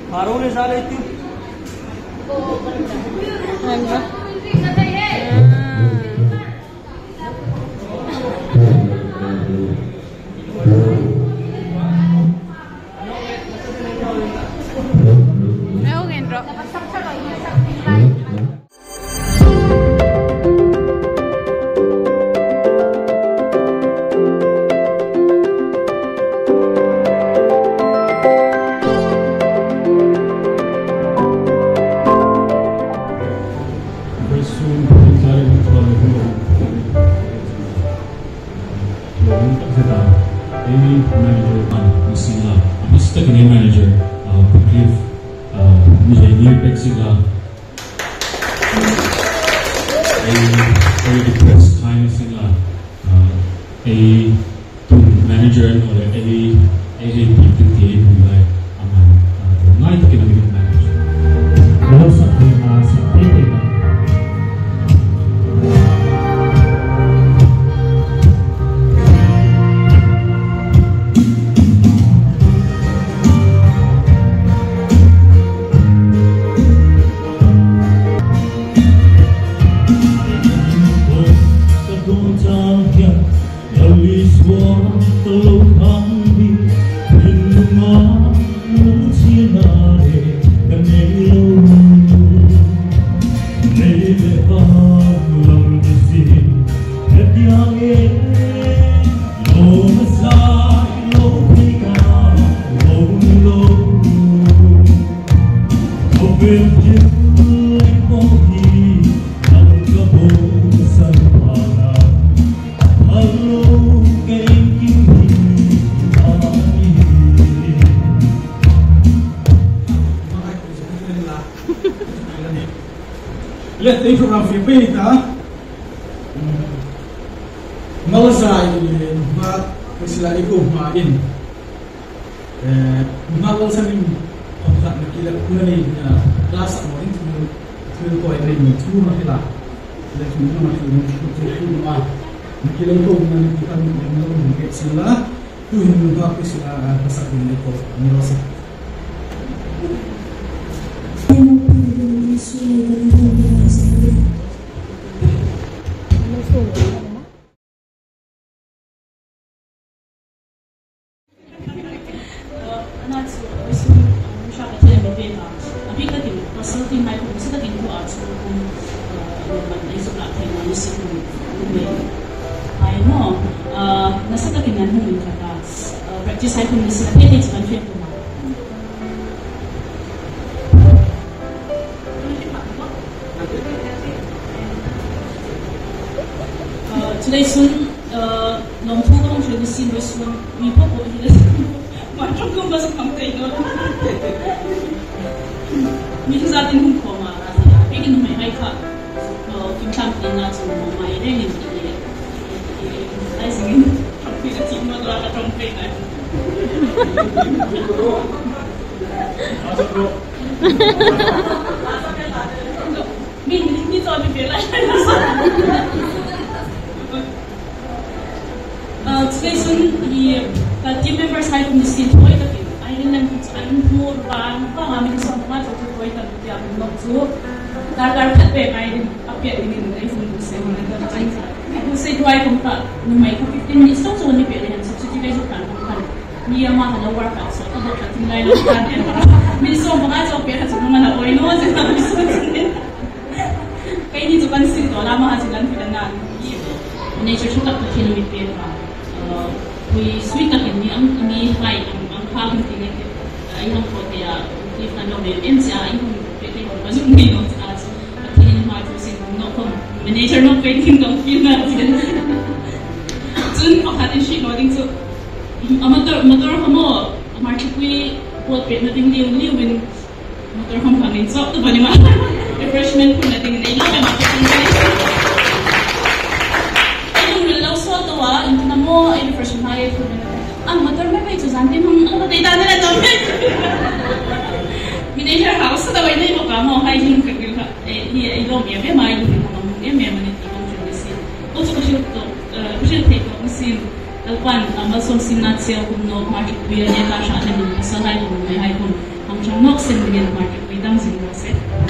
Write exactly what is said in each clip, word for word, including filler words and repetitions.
Parole sale itu. Enggak. Any manager on sila, basta kini manager, Cliff, ni Pexila, a very depressed time sila, a manager or a a a people team like aman, night kini manager. Kalau sa sa people Let the program Philippines, ha? Malasay, mat, sila iko main. Eh, mawal sa ning pagkat nakila kuna ni class mo in to to ko ay rin to makila. Let me know makila to to ma. Nakila ko na nakita mo ng mga sila to hindi ba sila sa din ito. Malasay. nasa katingan mo yung tratas. Practice ay kung nasa natin sa country po na. Today soon, long two long should be seen this one. We pop over this. Much of them doesn't come take on. Because I didn't come out. I can make my cut. Kim Champion, that's my name. I sing trumpet, a team of a trumpet. Meaning, it's all the feel like today soon, the team members had to see the point of it. I didn't I'm poor, bang, bang, I'm so much of the point of the other not so. That are the I didn't appear in the life of the same time. Who said, why come back? No, my fifteen minutes also only pay and substitute you can come. Near Mata workout, so I'm not cutting line of that. Miss Omagas of Pierre has a woman or knows it. I need to consider Lama has done for the nun. Nature took up the kill with paper. We sweet up in me, right, I'm having thing. I don't for the if I know the M C I, even wasn't me not as a clean heart was in no home. Manager not painting, don't feel that. Soon, I had a sheet nodding to a mother, mother of a more, a market we bought nothing new, new in mother home coming. So, the bunny refreshment for nothing in the market. Into the more refreshment higher food. I'm mother, maybe to something on the data that I don't make house. So the way they look, I'm more hiding. He don't be a very mind. Also, should take on the scene. The one, I'm also seen that sale, no market, we are not shot and so I don't know. ang siyang nok sin begin market may dang sin rase.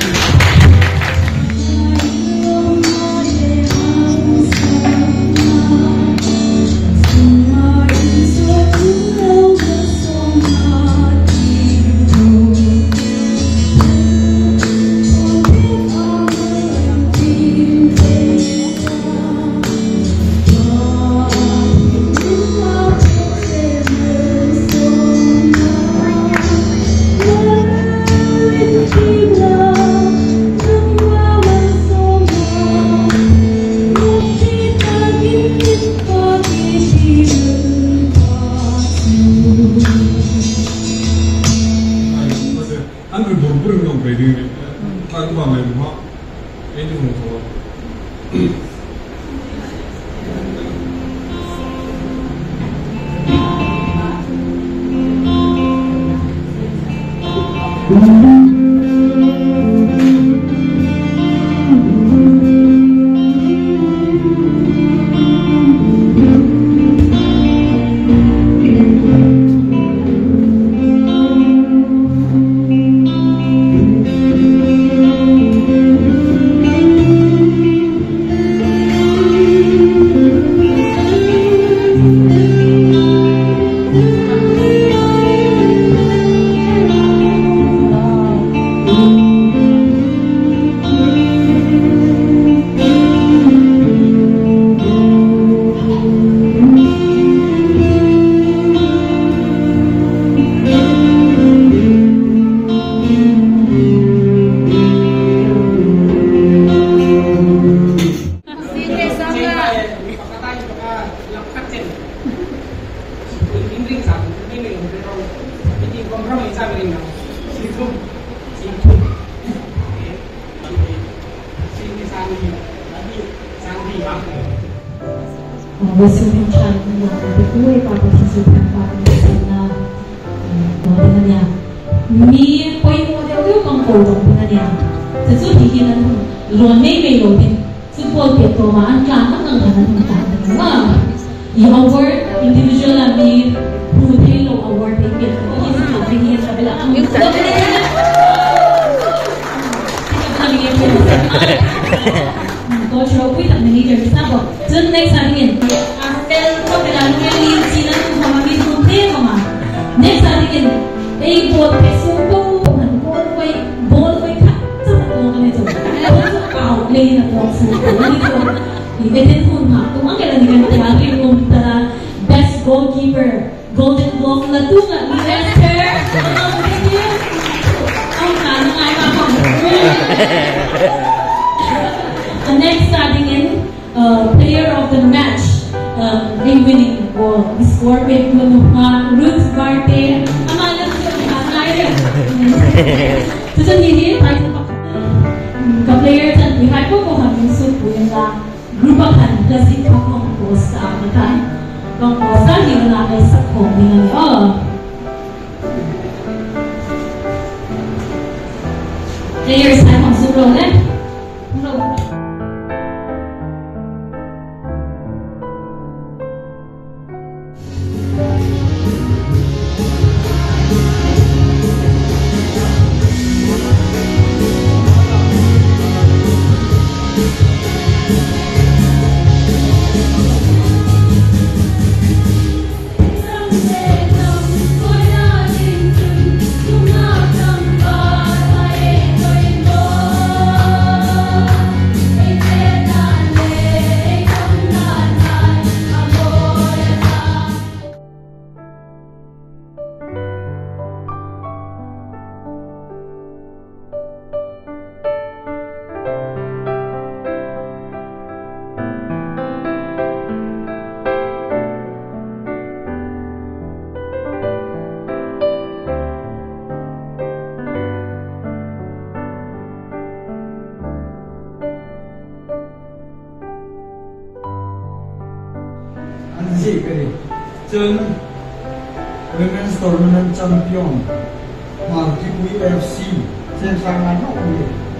Wasuhin siya ng mga bikuwe para sasuhin para na model na niya. Mi point model ko yung kodong na niya. Sa sudihin na nung lonay may loading. Football peto maan ka ang ganan ng tanong mo. I-award individual na mi Hudelo award ay kaya. Okay, sa kapingin sa bila. Ang yung sabi na yan. Sige pa nabigyan ko. Coach Rocky tak manager kita kok. Jun next hari ini. Artel ko kailangan niya lead sila ng mga minute mama. Next hari ini. Eh ball peso ko, ball ko, ball ko ka. Sa ko kami to. Ball ko outlay na to sa ko. Ibigay ko na. Kung ang kailangan niya tawagin ko ta best goalkeeper, Golden Glove na tunga ni Esther. Ang kanang ay mama. And next, starting in uh, player of the match, uh, the winning goal. We scored with Ruth Garte. Amala sa Naira. Susunod din tayo sa players at lihat ko kung haming supo yung grupakan kasi kakong post sa akin. Kung post sa hindi na kayo sa kong hindi na players tayo kung supo ulit. Chen Women's Tournament Champion Marquee F C trên sang ngắn họ đi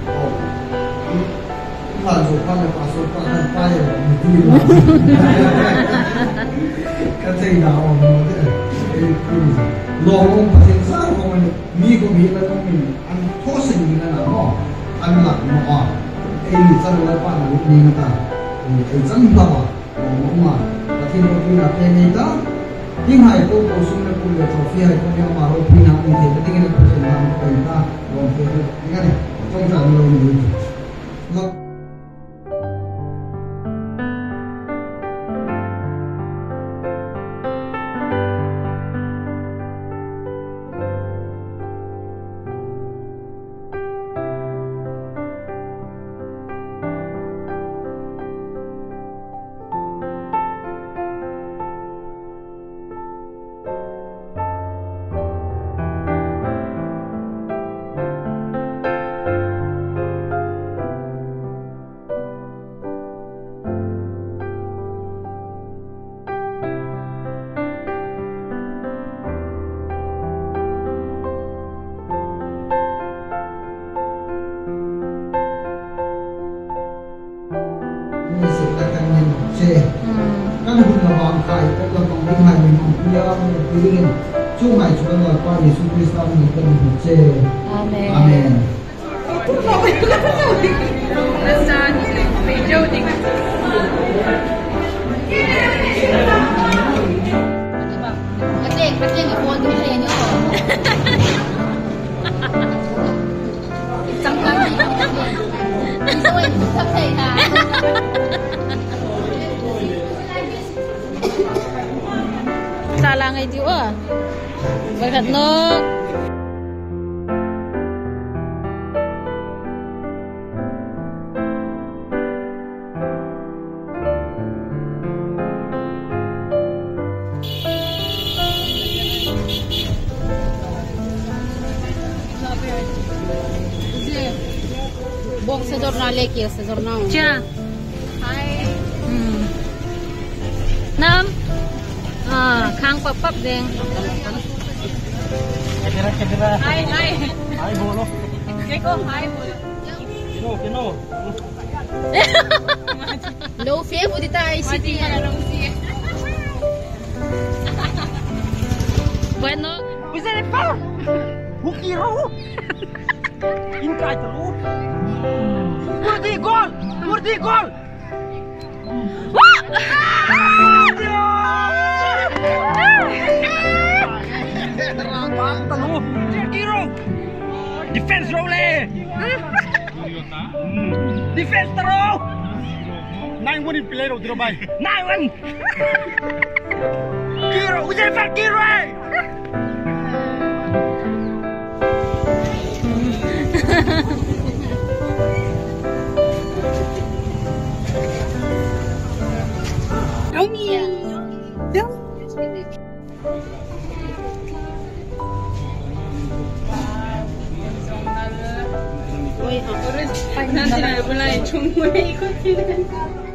là rồi qua là qua số qua thân tay là mình đi là cái gì nào mà lo không phải sao không มันมีก็มีแล้วก็มีอันโทษสิ่งนั้นนะก็อันหลักมาอ่ะไอ้จะเล่าป้าหนูนี่นะไอ้จังหวะมองมาแต่ที่เราพิจารณาเนี่ยก็ยิ่งให้ตัวผู้สูงอายุเลยทอฟี่ให้คนยังมาเราพิจารณาอีกทีแต่ที่นี่ก็จะทำเป็นก็ลองไปดูนี่กันเนี่ยต้องการเราหนึ่งแล้ว มีสิ่งและการเงินเช่การหุ่นระบางไข่ก็ต้องต้องดิ้งให้มีน้องพิยามีดิ้งช่วงไหนช่วงไหนก็ยิสุคริสต์มีเป็นหุ่นเช่อาเมนอาเมน Salah ngay juga. Berkat no. Bok se jurnal leki se jurnal. Cha. Hai. Hmm. Nam. Ah, khang pap pap deng. Kedira kedira. Hai hai. Hai bolo. Keko hai bolo. Kino kino. Low fee budita I C T. Bueno. Bisa lepas. Bukiro. Ingkai terus. Murti gol. Murti gol. Wah! Terlalu. Kiro. Defense role. Defense terus. Nine one in play ro diro bay. Nine one. Kiro, ujar pak Kiro. Domi. Dom. Oi, terus nanti nak mulai cuma ikut kita.